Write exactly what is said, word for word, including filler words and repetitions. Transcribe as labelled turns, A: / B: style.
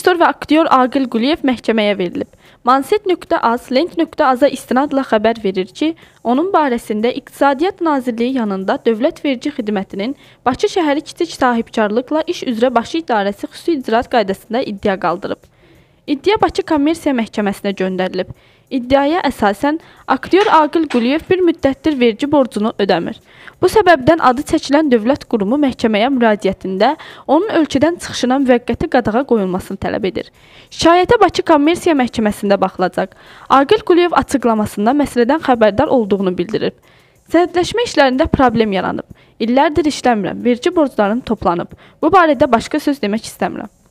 A: Rejissor və aktyor Aqil Quliyev məhkəməyə verilib. Manset.az Lent.az-a istinadla xəbər verir ki, onun barəsində İqtisadiyyat Nazirliyi yanında Dövlət Vergi Xidmətinin Bakı şəhəri kiçik sahibkarlıqla iş üzrə Bakı İdarəsi xüsusi icraat qaydasında iddia qaldırıb. İddia Bakı Kommersiya Məhkəməsinə göndərilib. İddiaya əsasən, aktyor Aqil Quliyev bir müddətdir vergi borcunu ödəmir. Bu səbəbdən adı çəkilən dövlət qurumu məhkəməyə müraciətində onun ölkədən çıxışına müvəqqəti qadağa qoyulmasını tələb edir. Şikayətə Bakı Kommersiya Məhkəməsində baxılacaq. Aqil Quliyev açıqlamasında məsələdən xəbərdar olduğunu bildirib. Sənədləşmə işlərində problem yaranıb. İllərdir işləmirəm, vergi borclarım toplanıb. Bu barədə başqa söz demək istəmirəm.